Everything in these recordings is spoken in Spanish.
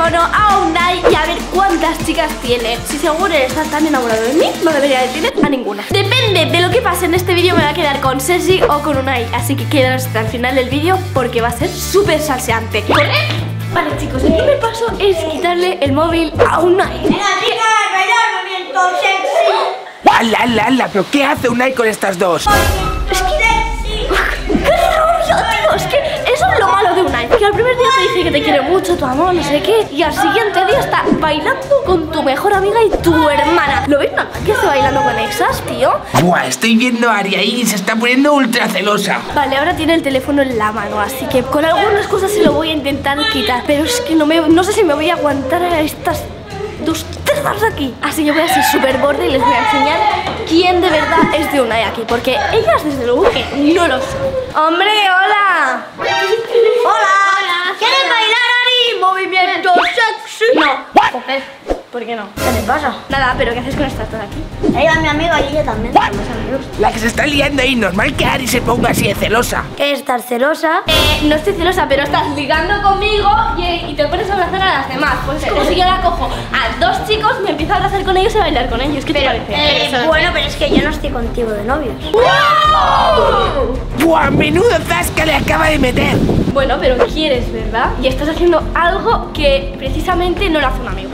teléfono a Unai y a ver cuántas chicas tiene. Si seguro está tan enamorado de mí, no debería de tener a ninguna. Depende de lo que pase en este vídeo, me va a quedar con Sergi o con Unai. Así que quedaros hasta el final del vídeo porque va a ser súper salseante. ¿Corre? Vale, chicos, el primer paso es quitarle el móvil a Unai. ¡Venga, chicas, bailando sexy! ¡Hala! ¿Pero qué hace Unai con estas dos? Es que... ¡Qué rollo, tío! Es que eso es lo malo de Unai. Que al primer día te dice que te quiere mucho, tu amor, no sé qué. Y al siguiente día está bailando con tu mejor amiga y tu hermana. ¿Lo ves normal que esté bailando con exas, tío? Buah, estoy viendo a Ari ahí y se está poniendo ultra celosa. Vale, ahora tiene el teléfono en la mano, así que con algunas cosas se lo voy a intentar quitar. Pero es que no sé si me voy a aguantar a estas dos terdas de aquí. Así que voy a ser súper borde y les voy a enseñar quién de verdad es de Unai aquí. Porque ellas desde luego que no lo son. ¡Hombre, hola! ¡Hola! ¿Quieres bailar, Ari? ¡Movimiento sexy! No. ¿Por qué no? ¿Qué te pasa? Nada, pero ¿qué haces con estas dos aquí? Ella es mi amiga y ella también. Somos amigos. La que se está liando ahí, normal que Ari se ponga así de celosa. ¿Qué estar celosa? No estoy celosa, pero estás ligando conmigo y te pones a abrazar a las demás. Pues es como si yo la cojo a dos chicos, me empiezo a abrazar con ellos y a bailar con ellos. ¿Qué te parece? Bueno, pero es que yo no estoy contigo de novios. ¡Wow! ¡Buah, menudo zasca le acaba de meter! Bueno, pero quieres, ¿verdad? Y estás haciendo algo que precisamente no lo hace un amigo.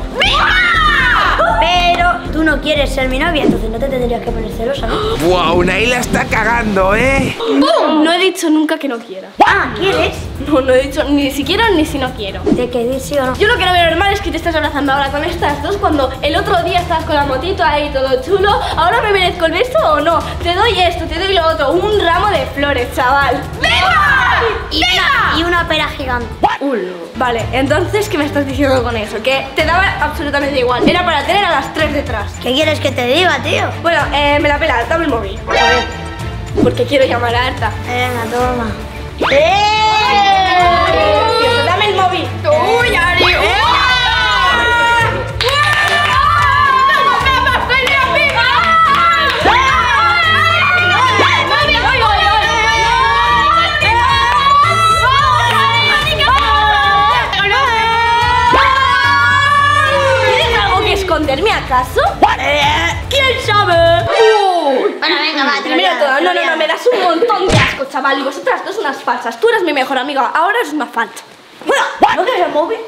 Pero tú no quieres ser mi novia, entonces no te tendrías que poner celosa, ¿no? ¡Buah, Unai la está cagando, eh! No he dicho nunca que no quiera. Ah, ¿quieres? No he dicho ni si quiero ni si no quiero. ¿De qué sí o no? Yo lo que no veo normal es que te estás abrazando ahora con estas dos cuando el otro día estabas con la motito ahí todo chulo. ¿Ahora me merezco el beso o no? Te doy esto, te doy lo otro. Un ramo de flores, chaval. ¡Venga! Y una pera gigante. Vale, entonces, ¿qué me estás diciendo con eso? Que te daba absolutamente igual. Era para tener a las tres detrás. ¿Qué quieres que te diga, tío? Bueno, me la pela, dame el móvil. A ver, porque quiero llamar a Arta. Venga, toma. Tío, dame el móvil. ¡Uy, Ari! ¿Esconderme acaso? ¿Quién sabe? Bueno, venga, va, Mira todo, no, me das un montón de asco, chaval. Y vosotras dos unas falsas. Tú eres mi mejor amiga, ahora eres una falsa. Bueno, ¿no quieres el móvil?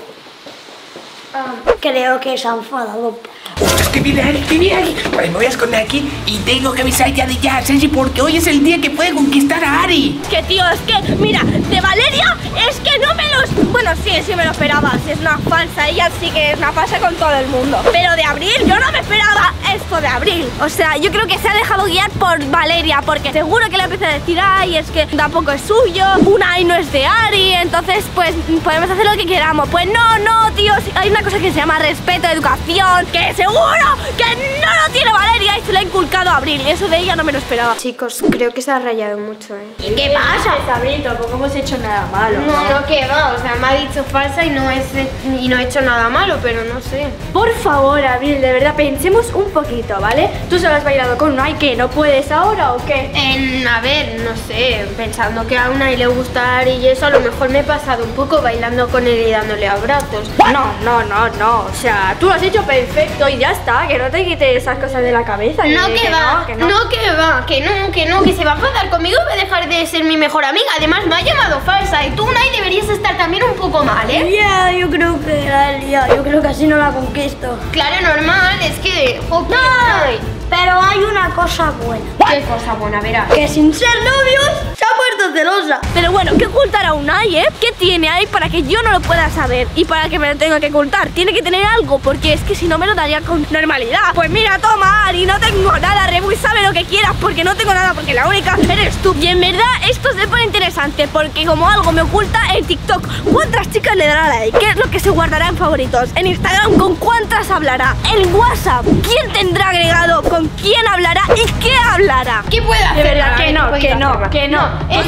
Creo que se ha enfadado. ¡Ostras, que viene Ari! Vale, me voy a esconder aquí y tengo que avisar ya de ya, Sergi, porque hoy es el día que puede conquistar a Ari. Que tío, es que, mira, de Valeria es que no me los... Bueno, sí me lo esperaba, si es una falsa, ella sí que es una falsa con todo el mundo. Pero de Abril, yo no me esperaba esto de Abril. O sea, yo creo que se ha dejado guiar por Valeria, porque seguro que le empieza a decir, ay, es que tampoco es suyo, Unai no es de Ari, entonces pues podemos hacer lo que queramos. Pues no, tío, hay una cosa que se llama respeto, educación, que seguro que no lo tiene Valeria y se lo ha inculcado a Abril, y eso de ella no me lo esperaba. Chicos, creo que se ha rayado mucho, ¿eh? ¿Y qué pasa? Abril, tampoco hemos hecho nada malo. No, que va, o sea, me ha dicho falsa y no he hecho nada malo, pero no sé. Por favor, Abril, de verdad, pensemos un poquito, ¿vale? ¿Tú solo has bailado con Unai? ¿Qué? ¿No puedes ahora o qué? A ver, no sé, pensando que a Unai le gusta Ari y eso, a lo mejor me he pasado un poco bailando con él y dándole abrazos. No, o sea, tú lo has hecho perfecto y ya está, que no te quites esas cosas de la cabeza. No, que va, que se va a enfadar conmigo y va a dejar de ser mi mejor amiga. Además me ha llamado falsa y tú, Unai, deberías estar también un poco mal, ¿eh? Ya, yo creo que la he liado. Yo creo que así no la conquisto. Claro, normal, es que... No, pero hay una cosa buena. ¿Qué cosa buena, verás? Que sin ser novios se ha puesto celosa. Pero bueno, ¿qué ocultar a Unai, eh? ¿Qué tiene ahí para que yo no lo pueda saber y para que me lo tenga que ocultar? Tiene que tener algo, porque es que si no me lo daría con normalidad. Pues mira, toma, Ari, no tengo nada, Rebu, sabe lo que quieras, porque no tengo nada, porque la única eres tú. Y en verdad esto se pone interesante, porque como algo me oculta en TikTok, ¿cuántas chicas le dará like? ¿Qué es lo que se guardará en favoritos? En Instagram, ¿con cuántas hablará? En WhatsApp, ¿quién tendrá agregado? ¿Con quién hablará? ¿Y qué hablará? ¿Qué puede hacer? De verdad, que no. O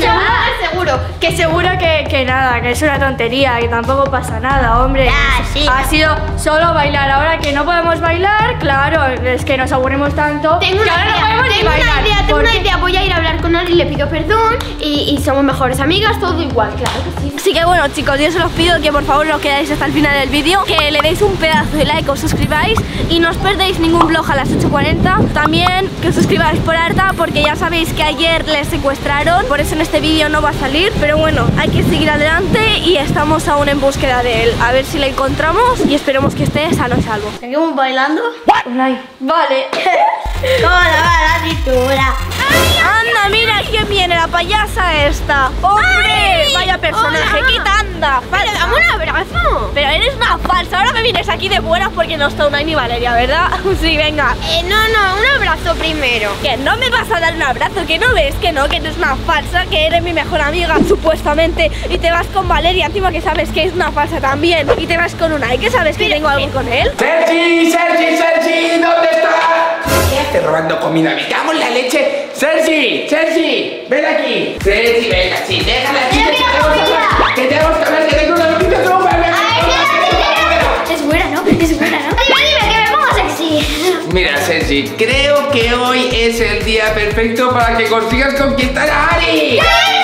seguro. Que seguro que nada, que es una tontería, que tampoco pasa nada, hombre. Ah, sí. Ha sido solo bailar. Ahora que no podemos bailar, claro, es que nos aburrimos tanto. Tengo que una ahora no idea, podemos ni tengo bailar. una idea, tengo ¿Por una qué? idea. Voy a ir a hablar con Ari, le pido perdón y somos mejores amigas, todo igual, claro que sí. Así que bueno, chicos, yo os pido que por favor os quedáis hasta el final del vídeo, que le deis un pedazo de like, os suscribáis y no os perdéis ningún vlog a las 8:40. También que os suscribáis por Arta, porque ya sabéis que ayer les secuestraron, por eso en este vídeo no va a salir. Pero bueno, hay que seguir adelante y estamos aún en búsqueda de él. A ver si le encontramos y esperemos que esté sano y salvo. ¿Seguimos bailando? Vale. ¿Cómo va la cintura? Anda, mira quién viene, la payasa esta. ¡Hombre! Vaya personaje, hola. quita anda. Pero dame un abrazo. Pero eres una falsa, ahora me vienes aquí de buenas porque no está Unai ni Valeria, ¿verdad? Sí, venga. No, un abrazo primero. Que no me vas a dar un abrazo, que no ves que no, que eres una falsa, que eres mi mejor amiga, supuestamente, y te vas con Valeria, encima que sabes que es una falsa también, y te vas con Unai, que sabes que tengo algo con él. ¡Sergi! ¿Dónde estás? ¿Qué haces robando comida? ¡Me cago en la leche! ¡Sergi! ¡Ven aquí! Sergi, venga, sí, déjala aquí. Que tenemos que hablar, que tengo una noticia súper. Es buena, ¿no? Es buena, ¿no? Dime, que me pongo sexy. Mira, Sergi, creo que hoy es el día perfecto para que consigas conquistar a Ari.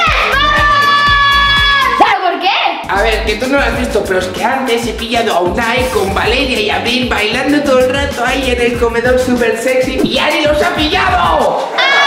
¿Pero por qué? A ver, que tú no lo has visto, pero es que antes he pillado a Unai con Valeria y Abril bailando todo el rato ahí en el comedor súper sexy y Ari los ha pillado.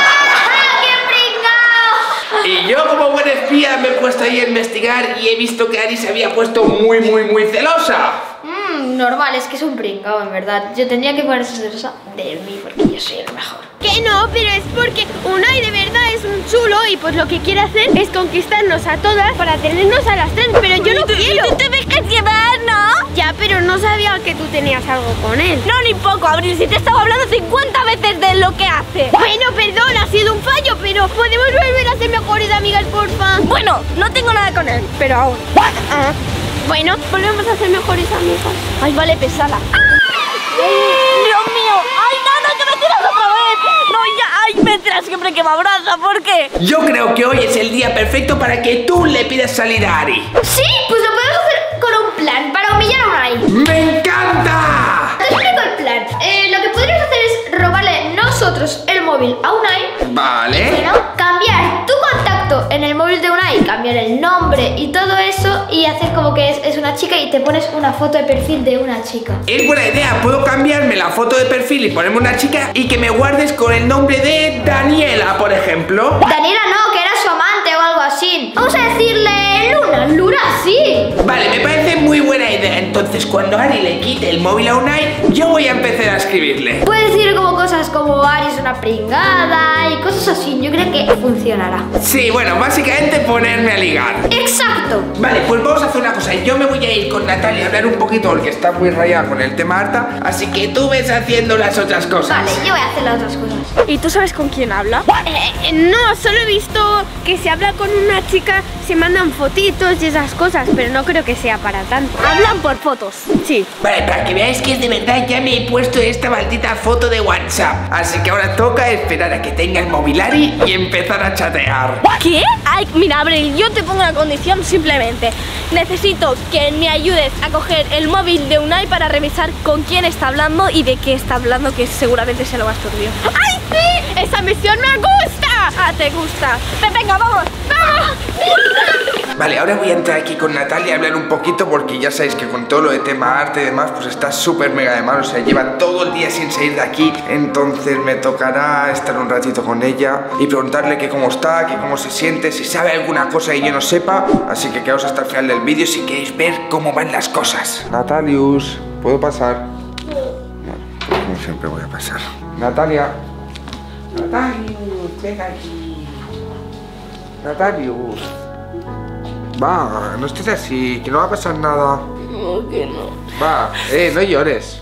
Y yo como buen espía me he puesto ahí a investigar y he visto que Ari se había puesto muy celosa. Normal, es que es un pringao, en verdad. Yo tendría que ponerse celosa de mí porque yo soy el mejor. Que no, pero es porque Unai de verdad es un chulo y pues lo que quiere hacer es conquistarnos a todas para tenernos a las tres, pero yo no quiero. Tú te dejas llevar, ¿no? Ya, pero no sabía que tú tenías algo con él. No, ni poco, Abril, si te estaba hablando 50 veces de lo que hace. Bueno, perdón, ha sido un fallo, pero podemos volver a ser mejores amigas, porfa. Bueno, no tengo nada con él, pero aún. Ah, bueno, volvemos a ser mejores amigas. Ay, vale, pesada. Dios mío, ay, no, que me tiras otra vez. No, ya, ay, me tiras siempre que me abraza, ¿por qué? Yo creo que hoy es el día perfecto para que tú le pidas salir a Ari. Sí, pues lo podemos hacer con un plan para humillar a Unai. ¡Me encanta! Te explico el plan. Lo que podríamos hacer es robarle nosotros el móvil a Unai. Vale. Bueno, cambiar tu contacto en el móvil de Unai, cambiar el nombre y todo eso y hacer como que es una chica y te pones una foto de perfil de una chica. Es buena idea, puedo cambiarme la foto de perfil y ponerme una chica y que me guardes con el nombre de Daniela, por ejemplo. Daniela no, que era su amante o algo así. Vamos a decirle Luna, sí. Vale, me parece muy buena idea. Entonces, cuando Ari le quite el móvil a Unai, yo voy a empezar a escribirle. Puedes decir como cosas como Ari es una pringada y cosas así. Yo creo que funcionará. Sí, bueno, básicamente ponerme a ligar. ¡Exacto! Vale, pues vamos a hacer una cosa. Yo me voy a ir con Natalia a hablar un poquito porque está muy rayada con el tema Arta. Así que tú ves haciendo las otras cosas. Vale, yo voy a hacer las otras cosas. ¿Y tú sabes con quién habla? No, solo he visto que se habla con una chica, se mandan fotitos y esas cosas, pero no creo que sea para tanto. Hablan por fotos. Sí. Vale, para que veáis que es de verdad, ya me he puesto esta maldita foto de WhatsApp. Así que ahora toca esperar a que tenga el móvil Ari y empezar a chatear. ¿Qué? Ay, mira, Abril, yo te pongo una condición simplemente. Necesito que me ayudes a coger el móvil de Unai para revisar con quién está hablando y de qué está hablando, que seguramente se lo más turbio. ¡Ay, sí! ¡Esa misión me gusta! Ah, ¿te gusta? Venga, vamos. Vale, ahora voy a entrar aquí con Natalia a hablar un poquito porque ya sabéis que con todo lo de tema arte y demás pues está súper mega de mal, o sea, lleva todo el día sin salir de aquí. Entonces me tocará estar un ratito con ella y preguntarle que cómo está, que cómo se siente, si sabe alguna cosa que yo no sepa. Así que quedaos hasta el final del vídeo si queréis ver cómo van las cosas. Natalius, ¿puedo pasar? Bueno, como siempre voy a pasar. Natalia. Natalius, ven aquí. Natalius. Va, no estés así, que no va a pasar nada. No, que no. Va, no llores.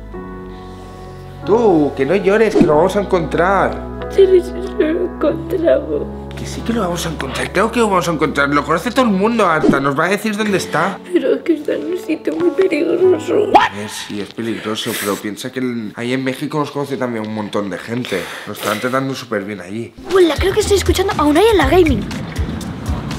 Tú, que no llores, que lo vamos a encontrar. Sí, lo encontramos. Que sí que lo vamos a encontrar, creo que lo vamos a encontrar. Lo conoce todo el mundo, Arta, nos va a decir dónde está. Pero es que está en un sitio muy peligroso. Sí, es peligroso, pero piensa que ahí en México nos conoce también un montón de gente. Nos están tratando súper bien allí. Hola, creo que estoy escuchando a Unai en la gaming.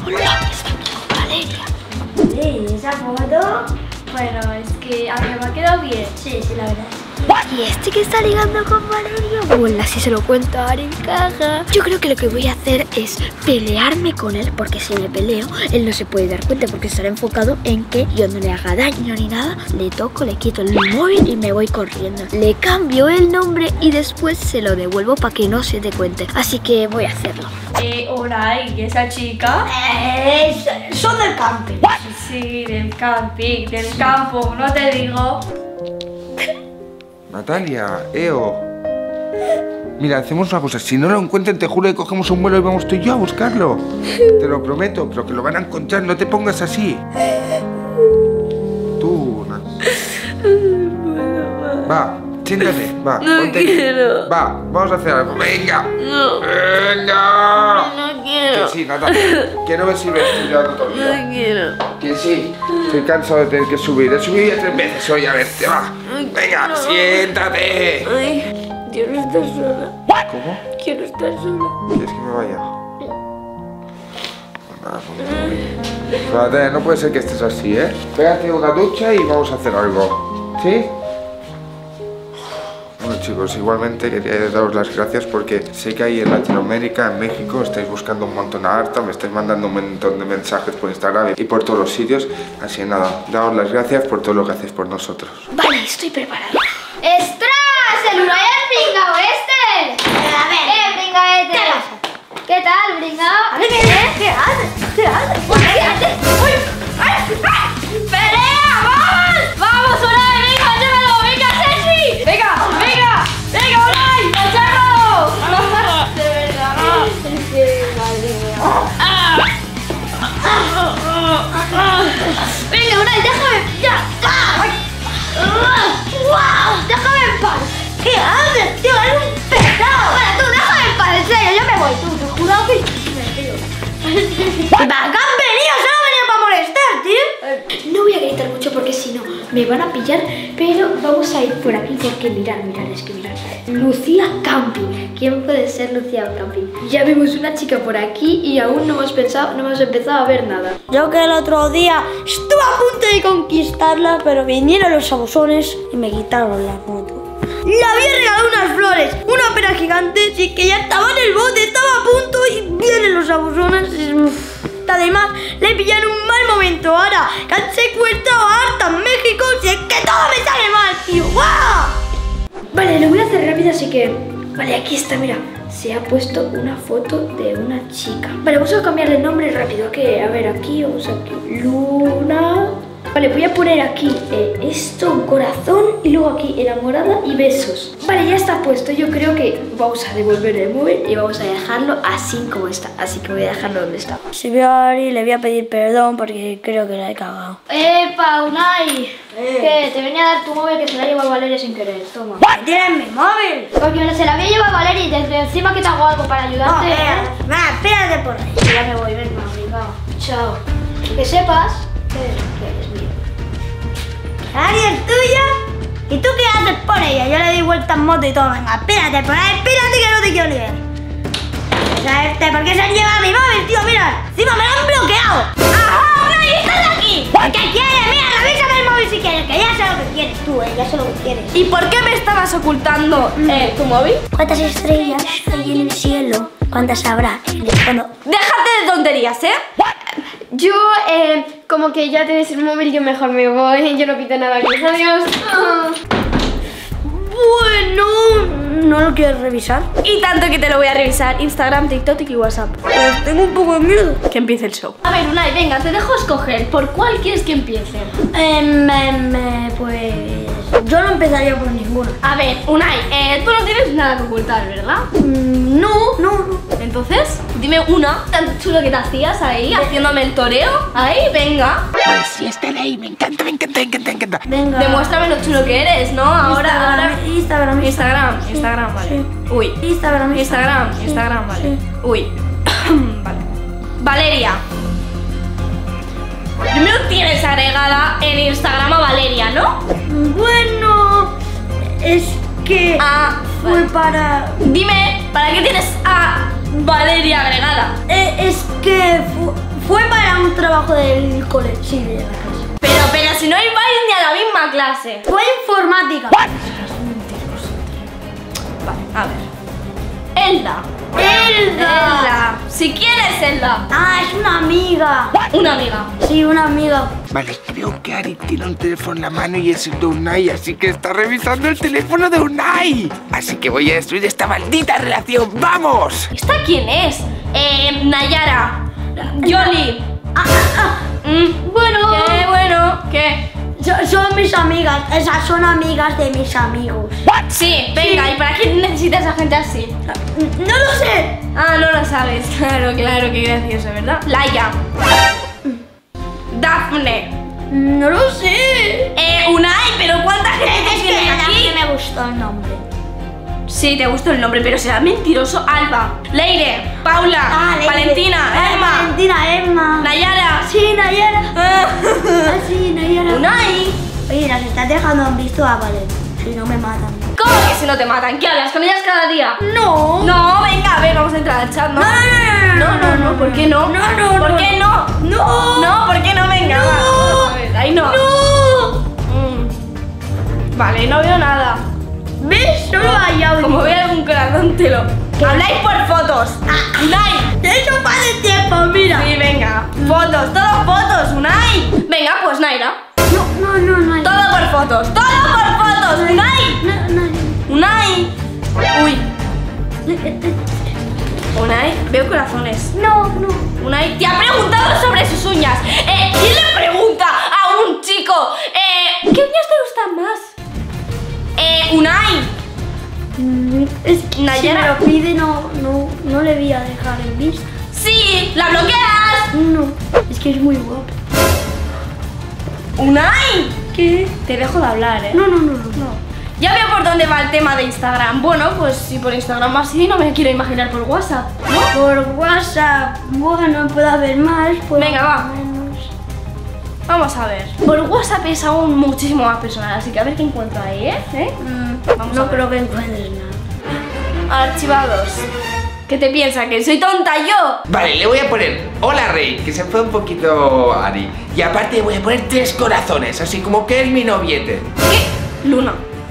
Hola, está aquí con Valeria. Sí, esa foto. Bueno, es que a mí me ha quedado bien. Sí, la verdad. Y este que está ligando con Valeria, bueno, si se lo cuento ahora en caja. Yo creo que lo que voy a hacer es pelearme con él, porque si me peleo, él no se puede dar cuenta porque estará enfocado en que yo no le haga daño ni nada. Le toco, le quito el móvil y me voy corriendo. Le cambio el nombre y después se lo devuelvo para que no se dé cuenta. Así que voy a hacerlo. Hola, ¿y esa chica? Son del camping. Sí, del camping, del campo, no te digo. Natalia, Eo. Mira, hacemos una cosa. Si no lo encuentran, te juro que cogemos un vuelo y vamos tú y yo a buscarlo. Te lo prometo, pero que lo van a encontrar. No te pongas así. Tú, va, siéntate, va. No ponte quiero. Aquí. Va, vamos a hacer algo. Venga. No. Venga. No quiero. Que sí, Natalia. Que no me sirve estoy llevando todo el día. No quiero. Que sí. Estoy cansado de tener que subir. He subido ya 3 veces hoy. A ver, te va. Venga, siéntate. Ay, quiero estar sola. ¿Cómo? Quiero estar sola. ¿Quieres que me vaya? Natalia, no puede ser que estés así, ¿eh? Pégate una ducha y vamos a hacer algo. ¿Sí? Bueno, chicos, igualmente quería daros las gracias porque sé que ahí en Latinoamérica, en México, estáis buscando un montón a Arta, me estáis mandando un montón de mensajes por Instagram y por todos los sitios. Así que nada, daros las gracias por todo lo que hacéis por nosotros. Vale, estoy preparada. ¡Estras! ¡El Unai es pringao este! A ver, pringaete. ¿Qué tal, pringao? A ver, ¿qué haces? ¿Qué haces? ¿Qué haces? ¡Uy! ¡Ay! ¡Ay! ¡Pelea! ¡Vamos! ¡Vamos, Unai! ¡Venga, llévalo! ¡Venga, Ceci! ¡Venga! ¡Venga! ¡Venga, Unai! ¡Llévalo! ¡No! ¡De verdad! Venga, Unai, déjame. ¡Ya! ¡Wow! ¡Déjame en paz! ¿Qué haces, tío? ¡Eres un pesado! Bueno, tú, déjame en paz, en serio, yo me voy, tú, te juro que... ¿Para qué han venido? Solo venía para molestar, tío. No voy a gritar mucho porque si no me van a pillar, pero vamos a ir por aquí porque mirad, es que mirad. Lucía Camping. ¿Quién puede ser Lucía Camping? Ya vemos una chica por aquí y aún no hemos empezado a ver nada. Yo que el otro día estuve a punto de conquistarla, pero vinieron los abusones y me quitaron la moto. Le había regalado unas flores, una pera gigante, sí que ya estaba en el bote, estaba a punto y vienen los abusones. Además, le pillaron un mal momento ahora, que han secuestrado a Arta en México, si es que todo me sale mal, tío. ¡Guau! Vale, lo voy a hacer rápido, así que... Vale, aquí está, mira. Se ha puesto una foto de una chica. Vale, vamos a cambiarle el nombre rápido. ¿Qué? A ver, aquí, vamos aquí. Luna... Vale, voy a poner aquí esto, un corazón, y luego aquí enamorada y besos. Vale, ya está puesto. Yo creo que vamos a devolver el móvil y vamos a dejarlo así como está. Así que voy a dejarlo donde está. Si veo a Ari, le voy a pedir perdón porque creo que la he cagado. ¡Epa, Unai! ¿Qué? Te venía a dar tu móvil que se la ha llevado Valeria sin querer. Toma. ¿Qué tienes mi móvil? Porque se la había llevado Valeria y desde encima que te hago algo para ayudarte. Espérate por ahí. Ya me voy, venga, obligado. Chao. Que sepas que eres mío. Ari es tuya. ¿Y tú qué haces por ella? Yo le doy vueltas en moto y todo. Venga, espérate por ahí, espérate que no te quiero ni ver. ¿Por qué se han llevado mi móvil, tío? Mira, encima me lo han bloqueado. ¡Ajá! ¡No, y estás aquí! ¿Qué quieres? Mira, revísame el móvil si quieres, que ya sé lo que quieres tú, ya sé lo que quieres. ¿Y por qué me estabas ocultando tu móvil? ¿Cuántas estrellas hay en el cielo? ¿Cuántas habrá en el fondo? Déjate de tonterías, ¿eh? Yo, como que ya tienes el móvil, yo mejor me voy. Yo no pido nada aquí. Adiós. Bueno, ¿no lo quieres revisar? Y tanto que te lo voy a revisar. Instagram, TikTok y WhatsApp. Pues tengo un poco de miedo. Que empiece el show. A ver, Unai, venga, te dejo escoger. ¿Por cuál quieres que empiece? Pues... yo no empezaría por ninguna. A ver, Unai, tú no tienes nada que ocultar, ¿verdad? No. Entonces, dime una tan chulo que te hacías ahí, haciéndome el toreo. Ahí, venga. Ay, sí, está de ahí, me encanta. Venga. Demuéstrame lo chulo que eres, ¿no? Ahora... Instagram, vale. Sí. Uy. Instagram, vale. Sí. Uy. Vale. Valeria. Primero tienes agregada en Instagram a Valeria, ¿no? Bueno, es que fue vale. para... Dime, ¿para qué tienes a Valeria agregada? Es que Fue para un trabajo del cole, sí, de la clase. Pero si no ibais ni a la misma clase. Fue informática. Vale, a ver. Elda. Si quieres, Elda. Ah, es una amiga. Una amiga. Sí, una amiga. Vale, creo que Ari tiene un teléfono en la mano y es el de Unai, así que está revisando el teléfono de Unai. Así que voy a destruir esta maldita relación. ¡Vamos! ¿Esta quién es? Nayara. Yoli. Bueno, ¿Qué? son mis amigas. Esas son amigas de mis amigos. Sí, venga, ¿y para qué necesitas a gente así? No lo sé. Ah, no lo sabes. Claro, qué gracioso, ¿verdad? Laia. Dafne. No lo sé. Unai, pero ¿cuánta gente Es tienes aquí? que me gustó el nombre. Sí, te gustó el nombre, pero será mentiroso. Alba, Leire, Paula, Leire. Valentina, Emma, Valentina, Emma. Nayara. Sí, Nayara. Sí, Nayara. Unai. Oye, nos estás dejando en visto a Valen. Si no me matan. ¿Cómo que si no te matan? ¿Qué hablas con ellas cada día? No. No, venga, a ver, vamos a entrar al chat, ¿no? No, ¿por qué no? ¿Por qué no? No, ¿por qué no? Venga, va. A ver, ahí no. Vale, no veo nada. ¿Ves? Solo hay audio. Como veo algún corazón, te lo... Habláis por fotos. Unai. De hecho, pasa el tiempo, mira. Sí, venga. Fotos, todo fotos, Unai. Venga, pues Naira. No. Todo por fotos, Unai. No. Unai. Uy. Unai, veo corazones. No. Unai, te ha preguntado sobre sus uñas. ¿Quién le pregunta a un chico? ¿Qué uñas te gustan más? Unai. Es que Nayara. si me lo pide, no le voy a dejar en vista. Sí, la bloqueas. No, es que es muy guapo. Unai. ¿Qué? Te dejo de hablar, No. Ya veo por dónde va el tema de Instagram. Bueno, pues si por Instagram va así, no me quiero imaginar por WhatsApp. Por WhatsApp, bueno, puede haber más. Venga, va. Menos. Vamos a ver. Por WhatsApp es aún muchísimo más personal, así que a ver qué encuentro ahí, ¿eh? Vamos a No ver. creo que encuentres nada. Archivados. ¿Qué te piensas? ¿Que soy tonta yo? Vale, le voy a poner hola Rey, que se fue un poquito Ari. Y aparte voy a poner 3 corazones, así como que es mi noviete. ¿Qué? Luna.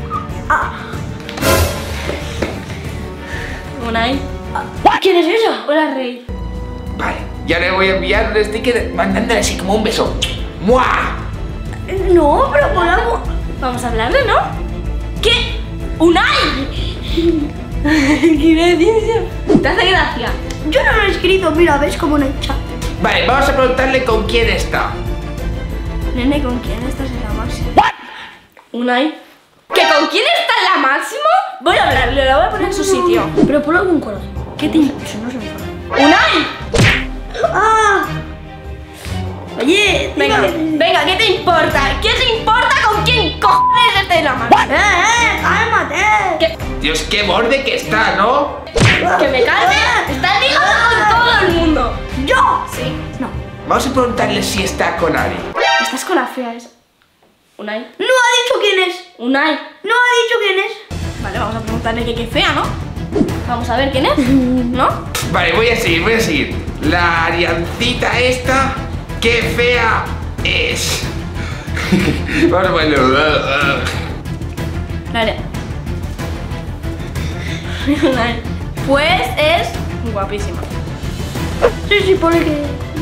Unai. ¿Quién es esa? Hola, Rey. Vale, ya le voy a enviar un sticker mandándole así como un beso. ¡Mua! No, pero podemos. Vamos a hablarle, ¿no? ¿Qué? ¡Unai! ¡Qué gracioso! ¿Te hace gracia? Yo no lo he escrito, mira, ves como en el chat. Vale, vamos a preguntarle con quién está. Nene, ¿con quién estás en la máxima? Unai. ¿Que con quién está en la máxima? Voy a hablarle, la voy a poner en su sitio. Pero ponle algún corazón. ¿Qué te importa? No se me enfada. ¡Unai! ¡Ah! Oye, Venga, dígame. venga, ¿qué te importa? ¿Qué te importa con quién cojones esté en la máxima? ¡Cálmate! ¿Qué? Dios, qué borde que está, ¿no? ¿Que me calme? Estás ligando con todo el mundo. ¿Yo? Sí. No. Vamos a preguntarle si está con Ari. Estás con la fea esa. Unai. No ha dicho quién es. Unai. No ha dicho quién es. Vale, vamos a preguntarle que qué fea, ¿no? Vamos a ver quién es, ¿no? Vale, voy a seguir. La Ariancita esta, qué fea es. Vamos a ponerlo. Vale. Unai. Pues es guapísima. Sí, pone que.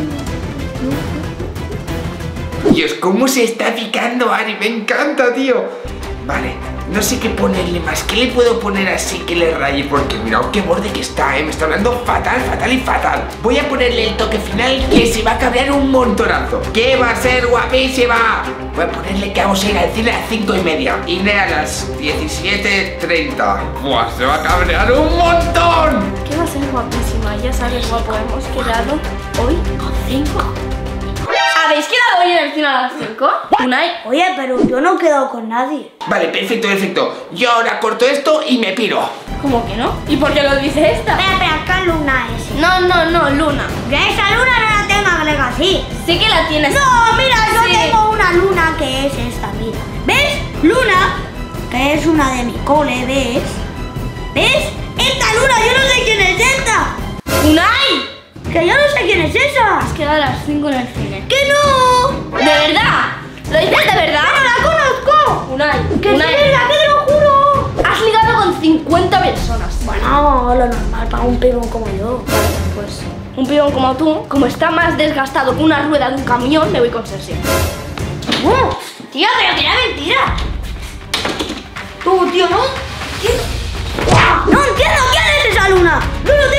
Dios, cómo se está picando Ari, me encanta, tío. Vale, no sé qué ponerle más. ¿Qué le puedo poner así que le raye? Porque mirad qué borde que está, me está hablando fatal. Voy a ponerle el toque final que se va a cabrear un montonazo. Que va a ser guapísima. Voy a ponerle que vamos a ir al cine a las 5:30 y no a las 17:30. Buah, se va a cabrear un montón. ¿Qué va a ser guapísima? Ya sabes, guapo, hemos quedado hoy a 5. ¿Habéis quedado hoy en el cine a las 5? Unai. Oye, pero yo no he quedado con nadie. Vale, perfecto. Yo ahora corto esto y me piro. ¿Cómo que no? ¿Y por qué lo dice esta? Espera, ¿qué luna es? No, Luna. Que esa luna no la tengo agregada así. Sí que la tienes. No, mira, yo Sí. tengo una luna que es esta, mira. ¿Ves? Luna, que es una de mi cole, ¿ves? ¿Ves? Esta luna, yo no sé quién es esta. ¡Unai! Que yo no sé quién es esa. Has quedado a las 5 en el cine. ¡Que no! ¿De verdad? ¿Lo dices de verdad? ¡No la conozco! Unai, ¡Que es de Unai, verdad, que te lo juro! has ligado con 50 personas. Bueno, lo normal para un pibón como yo. Pues un pibón como tú, como está más desgastado que una rueda de un camión, me voy con Sergi. Tío, pero que era mentira. Tú, tío, ¿no? ¿Quién? ¡No entiendo quién es esa luna! ¡No lo